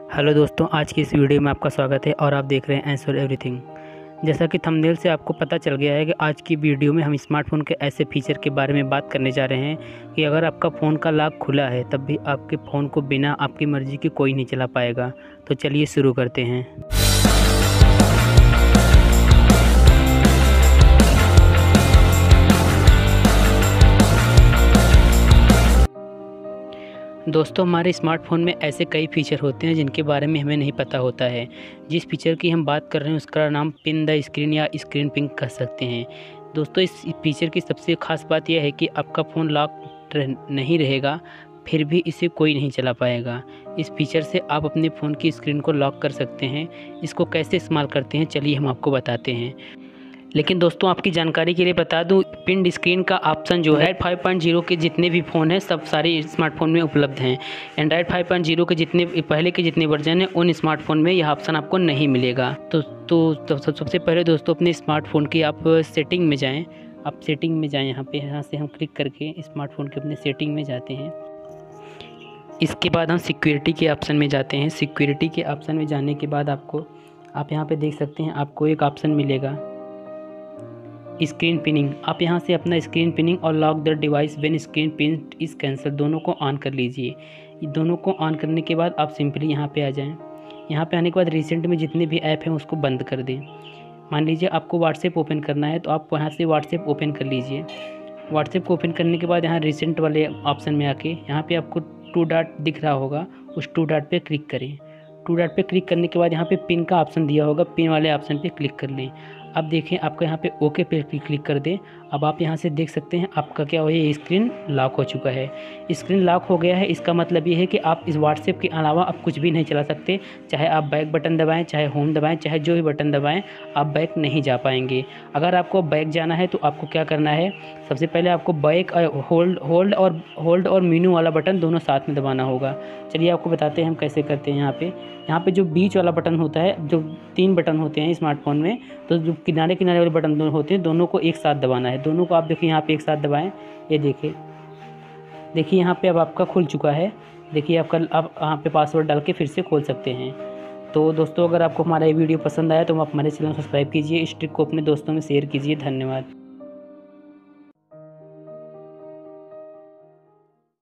Hello दोस्तों, आज की इस वीडियो में आपका स्वागत है और आप देख रहे हैं आंसर एवरीथिंग। जैसा कि थंबनेल से आपको पता चल गया है कि आज की वीडियो में हम स्मार्टफ़ोन के ऐसे फीचर के बारे में बात करने जा रहे हैं कि अगर आपका फ़ोन का लॉक खुला है तब भी आपके फ़ोन को बिना आपकी मर्ज़ी के कोई नहीं चला पाएगा। तो चलिए शुरू करते हैं। दोस्तों, हमारे स्मार्टफ़ोन में ऐसे कई फ़ीचर होते हैं जिनके बारे में हमें नहीं पता होता है। जिस फ़ीचर की हम बात कर रहे हैं उसका नाम पिन द स्क्रीन या स्क्रीन पिन कह सकते हैं। दोस्तों, इस फ़ीचर की सबसे ख़ास बात यह है कि आपका फ़ोन लॉक नहीं रहेगा, फिर भी इसे कोई नहीं चला पाएगा। इस फ़ीचर से आप अपने फ़ोन की स्क्रीन को लॉक कर सकते हैं। इसको कैसे इस्तेमाल करते हैं चलिए हम आपको बताते हैं। लेकिन दोस्तों, आपकी जानकारी के लिए बता दूं, पिन स्क्रीन का ऑप्शन जो है एंड्रॉयड 5.0 के जितने भी फ़ोन हैं सब सारे स्मार्टफ़ोन में उपलब्ध हैं। एंड्रॉयड 5.0 के जितने पहले के जितने वर्जन हैं उन स्मार्टफ़ोन में यह ऑप्शन आपको नहीं मिलेगा। तो सबसे पहले दोस्तों, अपने स्मार्टफ़ोन की आप सेटिंग में जाएँ। आप सेटिंग में जाएँ, यहाँ से हम क्लिक करके स्मार्टफ़ोन के अपने सेटिंग में जाते हैं। इसके बाद हम सिक्योरिटी के ऑप्शन में जाते हैं। सिक्योरिटी के ऑप्शन में जाने के बाद आप यहाँ पर देख सकते हैं, आपको एक ऑप्शन मिलेगा स्क्रीन पिनिंग। आप यहाँ से अपना स्क्रीन पिनिंग और lock the device when screen pin is cancel दोनों को ऑन कर लीजिए। दोनों को ऑन करने के बाद आप सिंपली यहाँ पे आ जाएं। यहाँ पे आने के बाद रिसेंट में जितने भी ऐप हैं उसको बंद कर दें। मान लीजिए आपको व्हाट्सएप ओपन करना है तो आप यहाँ से व्हाट्सएप ओपन कर लीजिए। व्हाट्सएप को ओपन करने के बाद यहाँ रिसेंट वाले ऑप्शन में आके यहाँ पर आपको 2 डॉट दिख रहा होगा, उस 2 डॉट पर क्लिक करें। 2 डॉट पे क्लिक करने के बाद यहाँ पे पिन का ऑप्शन दिया होगा, पिन वाले ऑप्शन पे क्लिक कर लें। अब देखें आपको यहाँ पे ओके पे क्लिक कर दें। अब आप यहाँ से देख सकते हैं आपका क्या हो, ये स्क्रीन लॉक हो चुका है। स्क्रीन लॉक हो गया है, इसका मतलब ये है कि आप इस व्हाट्सएप के अलावा अब कुछ भी नहीं चला सकते। चाहे आप बैक बटन दबाएं, चाहे होम दबाएं, चाहे जो भी बटन दबाएं, आप बैक नहीं जा पाएंगे। अगर आपको बैक जाना है तो आपको क्या करना है, सबसे पहले आपको बैक होल्ड और मेनू वाला बटन दोनों साथ में दबाना होगा। चलिए आपको बताते हैं हम कैसे करते हैं। यहाँ पे जो बीच वाला बटन होता है, जो 3 बटन होते हैं स्मार्टफोन में, तो जो किनारे वाले बटन दोनों होते हैं दोनों को एक साथ दबाना है। दोनों को आप देखिए यहाँ पे एक साथ दबाएं। ये देखिए यहाँ पे अब आपका खुल चुका है। देखिए आप यहाँ पे पासवर्ड डाल के फिर से खोल सकते हैं। तो दोस्तों, अगर आपको हमारा ये वीडियो पसंद आया तो आप हमारे चैनल को सब्सक्राइब कीजिए, इस ट्रिक को अपने दोस्तों में शेयर कीजिए। धन्यवाद।